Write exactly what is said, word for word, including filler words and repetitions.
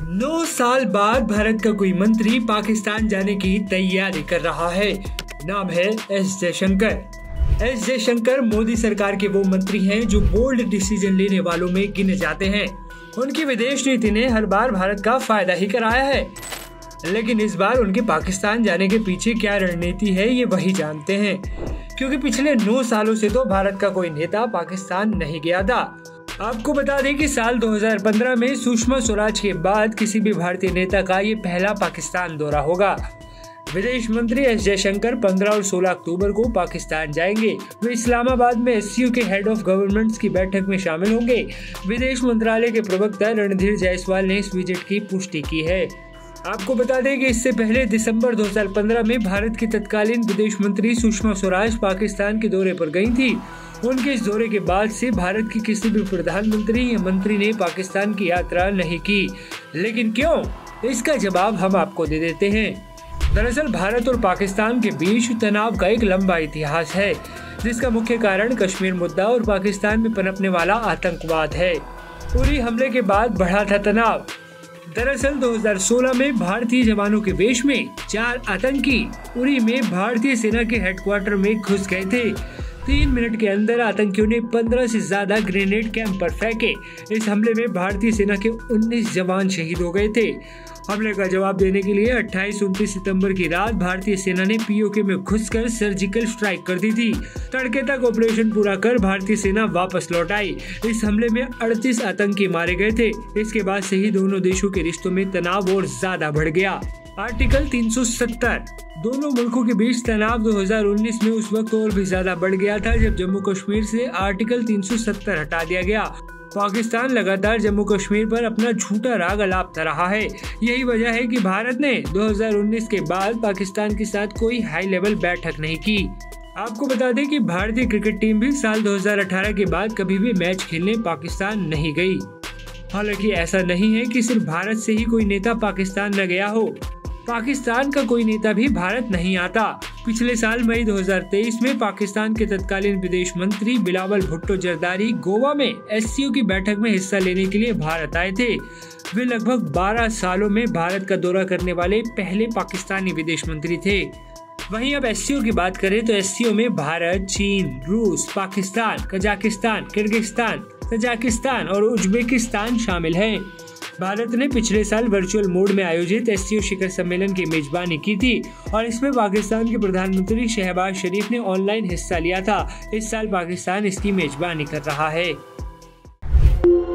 नौ साल बाद भारत का कोई मंत्री पाकिस्तान जाने की तैयारी कर रहा है। नाम है एस जयशंकर। एस जयशंकर मोदी सरकार के वो मंत्री हैं जो बोल्ड डिसीजन लेने वालों में गिने जाते हैं। उनकी विदेश नीति ने हर बार भारत का फायदा ही कराया है, लेकिन इस बार उनके पाकिस्तान जाने के पीछे क्या रणनीति है ये वही जानते हैं, क्योंकि पिछले नौ सालों से तो भारत का कोई नेता पाकिस्तान नहीं गया था। आपको बता दें कि साल दो हज़ार पंद्रह में सुषमा स्वराज के बाद किसी भी भारतीय नेता का ये पहला पाकिस्तान दौरा होगा। विदेश मंत्री एस जयशंकर पंद्रह और सोलह अक्टूबर को पाकिस्तान जाएंगे। वे इस्लामाबाद में एस सी ओ के हेड ऑफ गवर्नमेंट्स की बैठक में शामिल होंगे। विदेश मंत्रालय के प्रवक्ता रणधीर जायसवाल ने इस विजिट की पुष्टि की है। आपको बता दें कि इससे पहले दिसंबर दो हज़ार पंद्रह में भारत की तत्कालीन विदेश मंत्री सुषमा स्वराज पाकिस्तान के दौरे पर गई थी। उनके इस दौरे के बाद से भारत की किसी भी प्रधानमंत्री या मंत्री ने पाकिस्तान की यात्रा नहीं की। लेकिन क्यों? इसका जवाब हम आपको दे देते हैं। दरअसल भारत और पाकिस्तान के बीच तनाव का एक लंबा इतिहास है, जिसका मुख्य कारण कश्मीर मुद्दा और पाकिस्तान में पनपने वाला आतंकवाद है। उरी हमले के बाद बढ़ा था तनाव। दरअसल दो हज़ार सोलह में भारतीय जवानों के वेश में चार आतंकी उरी में भारतीय सेना के हेडक्वार्टर में घुस गए थे। तीन मिनट के अंदर आतंकियों ने पंद्रह से ज्यादा ग्रेनेड कैंप पर फेंके। इस हमले में भारतीय सेना के उन्नीस जवान शहीद हो गए थे। हमले का जवाब देने के लिए अट्ठाईस उनतीस सितंबर की रात भारतीय सेना ने पी ओ के में घुसकर सर्जिकल स्ट्राइक कर दी थी। तड़के तक ऑपरेशन पूरा कर भारतीय सेना वापस लौट आई। इस हमले में अड़तीस आतंकी मारे गए थे। इसके बाद से ही दोनों देशों के रिश्तों में तनाव और ज्यादा बढ़ गया। आर्टिकल तीन सौ सत्तर दोनों मुल्कों के बीच तनाव दो हज़ार उन्नीस में उस वक्त और भी ज्यादा बढ़ गया था, जब जम्मू कश्मीर से आर्टिकल तीन सौ सत्तर हटा दिया गया। पाकिस्तान लगातार जम्मू कश्मीर पर अपना झूठा राग अलापता रहा है। यही वजह है कि भारत ने दो हज़ार उन्नीस के बाद पाकिस्तान के साथ कोई हाई लेवल बैठक नहीं की। आपको बता दें कि भारतीय क्रिकेट टीम भी साल दो हज़ार अठारह के बाद कभी भी मैच खेलने पाकिस्तान नहीं गई। हालांकि ऐसा नहीं है कि सिर्फ भारत से ही कोई नेता पाकिस्तान न गया हो। पाकिस्तान का कोई नेता भी भारत नहीं आता। पिछले साल मई दो हज़ार तेईस में पाकिस्तान के तत्कालीन विदेश मंत्री बिलावल भुट्टो जरदारी गोवा में एस सी ओ की बैठक में हिस्सा लेने के लिए भारत आए थे। वे लगभग बारह सालों में भारत का दौरा करने वाले पहले पाकिस्तानी विदेश मंत्री थे। वहीं अब एस सी ओ की बात करें तो एस सी ओ में भारत, चीन, रूस, पाकिस्तान, कजाकिस्तान, किर्गिस्तान, तजाकिस्तान और उज्बेकिस्तान शामिल हैं। भारत ने पिछले साल वर्चुअल मोड में आयोजित एस सी ओ शिखर सम्मेलन की मेजबानी की थी और इसमें पाकिस्तान के प्रधानमंत्री शहबाज शरीफ ने ऑनलाइन हिस्सा लिया था। इस साल पाकिस्तान इसकी मेजबानी कर रहा है।